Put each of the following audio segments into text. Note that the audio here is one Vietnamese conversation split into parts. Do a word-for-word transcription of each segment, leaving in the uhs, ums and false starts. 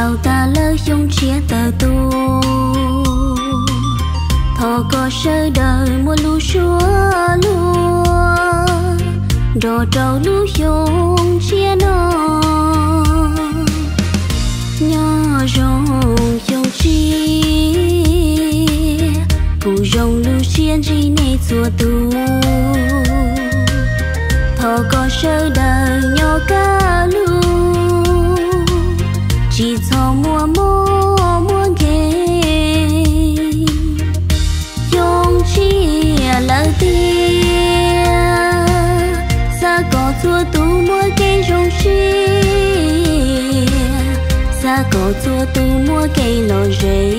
lao ta lỡ dung chia tờ tu thọ có sơ đời mua lu chúa lúa đồ trâu lu dung chia nó nhỏ rong dung chia phù rong lu chia gì này chùa tu thọ có sơ đời nhỏ ca lu chỉ cho mua mua mua ghê dùng chia lỡ tia xa có chua tu mua cây rong chia xa có chua tu mua cây lò rễ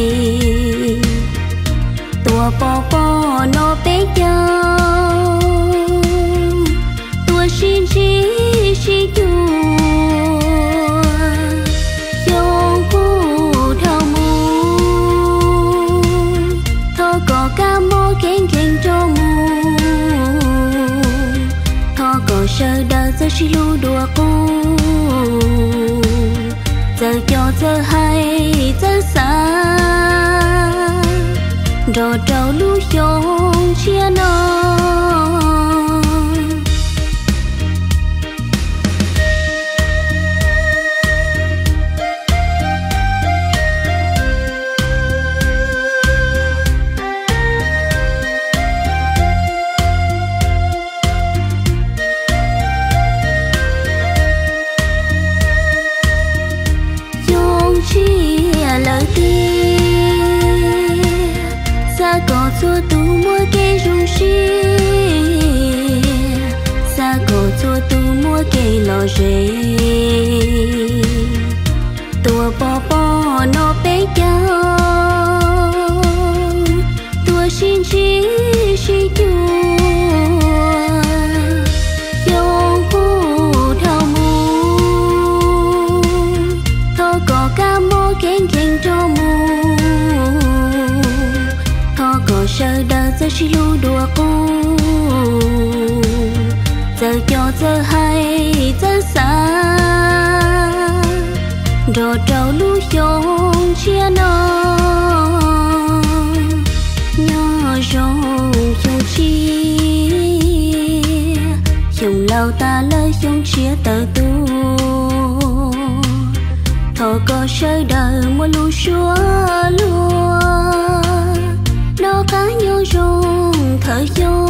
tua bò bò nó bé nhau tua xin chi chi tu sơ đờ giờ chỉ lu đùa cô giờ cho giờ hay giờ xa rồi trâu lu giống chia nó lỡ tia xa có chua tu mua cây rong chia xa có chua tu mua cây lò rễ tua bò bò nó bé nhau tua xin chi chi chua dòng khu thao mu thọ có ca mô kén kén cho mù thọ có sơ đờ giờ chỉ lu đùa cô giờ cho giờ hay giờ xa rồi trâu lu giống chia nó nhỏ rong dung chia dùng lao ta lỡ dung chia tờ tu thọ có sơ đời mua lu chúa lúa nó cá nhau rong thở vô